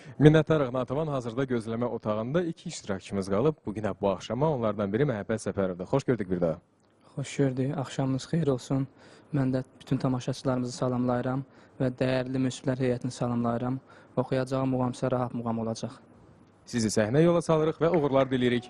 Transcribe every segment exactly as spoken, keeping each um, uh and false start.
Minnətdarıq Natavan, hazırda gözləmə otağında iki iştirakçımız qalıb. Bugünə bu axşama onlardan biri Məhəbbət Səfərovdur. Xoş gördük bir daha. Xoş gördük, axşamınız xeyir olsun. Mən də bütün tamaşaçılarımızı salamlayıram və dəyərli müsiblər heyətini salamlayıram. Oxuyacağım muğam isə rahat muğam olacaq. Sizi səhnə yola salırıq və uğurlar dilirik.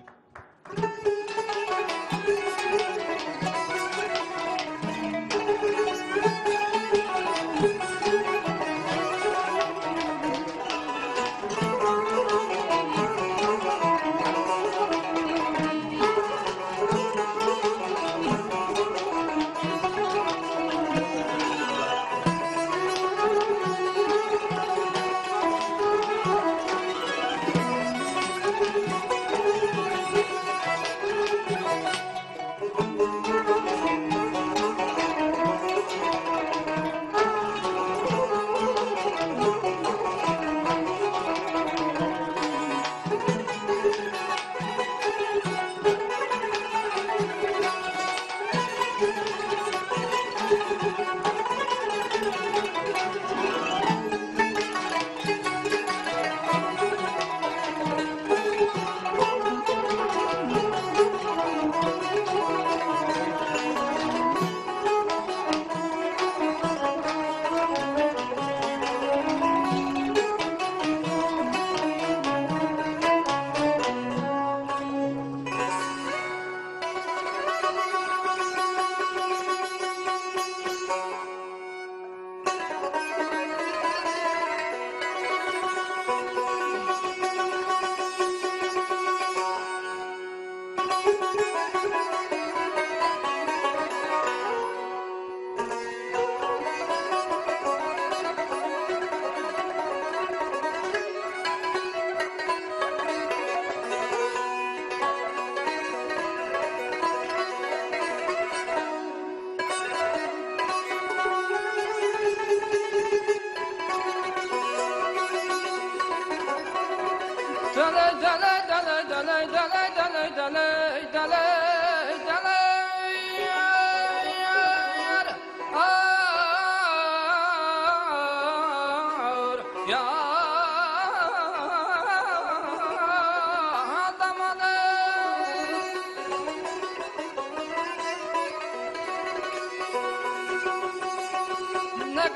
Ne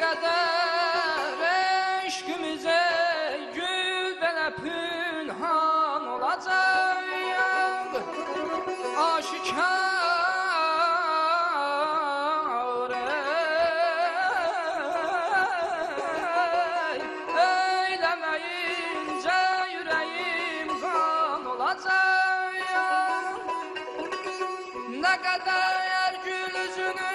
kadar eşkimize gül belə pünhan olacaq, aşikar ey, eyləməyincə yüreğim kan olacaq. Ne kadar gül üzünü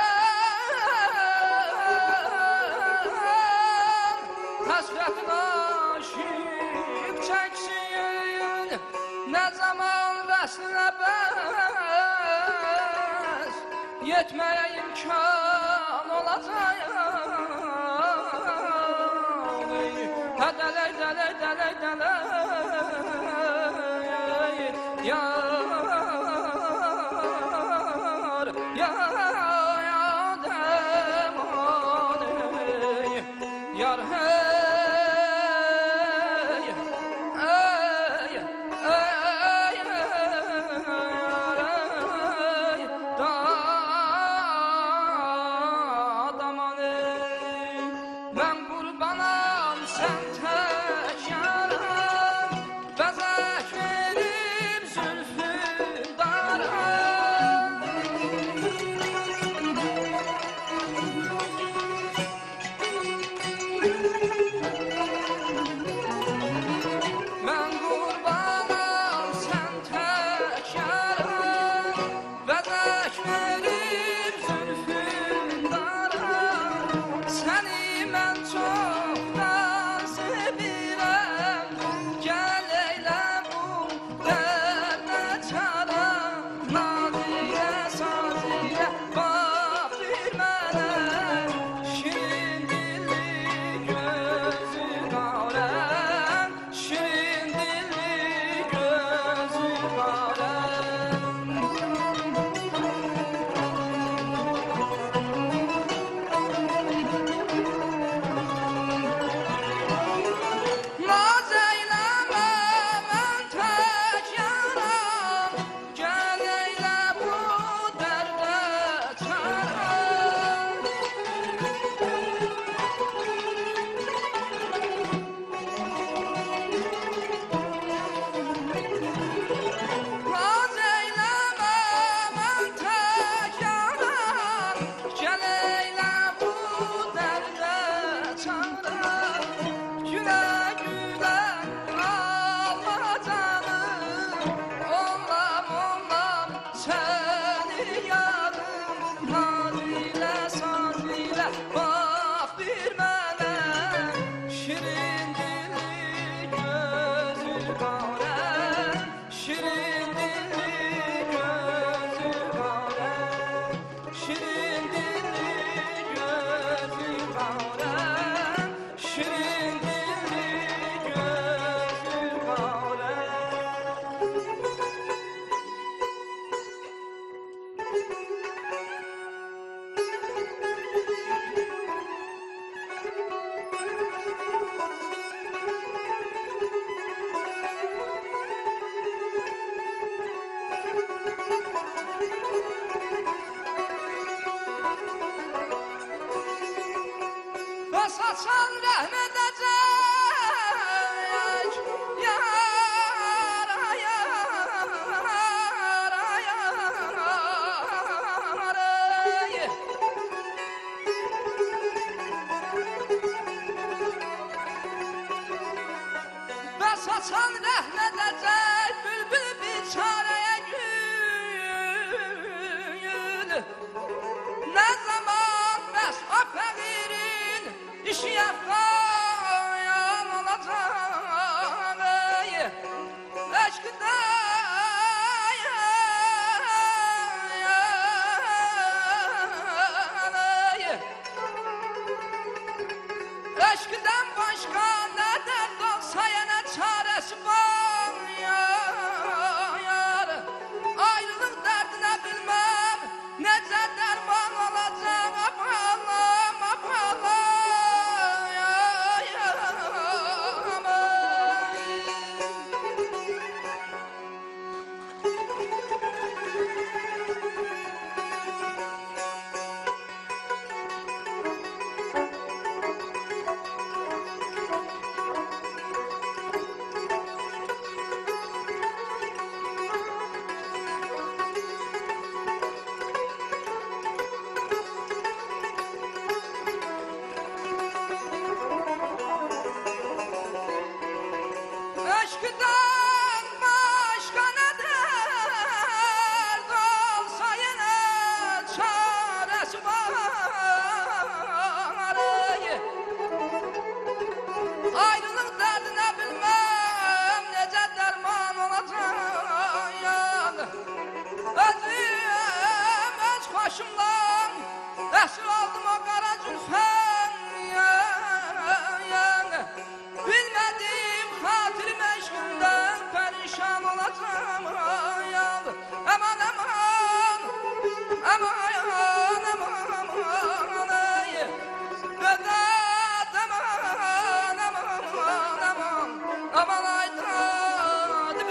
hasretin aşık çeksin, ne zaman vesle bez yetmeye imkan olacak. Ha deley deley deley deley yar yar yar hey hey hey da daman ey, ben kurbanam sen tek yara. saçan rəhm edəcək bülbül biçarəyə gül. Nə zaman bəs o fəqirin işi yaxayan olacaq ey, eşqdə Eşkiden başka ne dert olsa yine çaresi var yar. Ayrılık derdine bilmem nece derman olacak apalım apalım yar, yar. Aşkdan başka ne dert olsa yine çaresi var ey. Ayrılık derdine bilmem nece derman olacak yan. Özüm öz başımdan esir aldım o kara zülfen yan. Bilmedim hatirim eşkimden perişan olacağım yan. Aman aman aman aman aman ey. Vedat aman aman aman aman ay tadım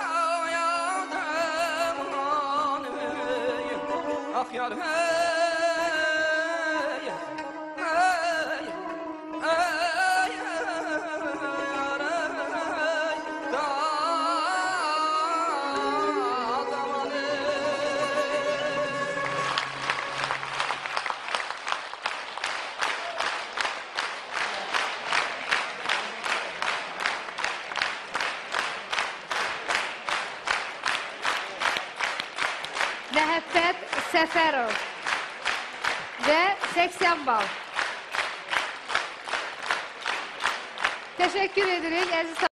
yar hey. Məhəbbət Səfərov və seksen bal. Teşekkür edirik əziz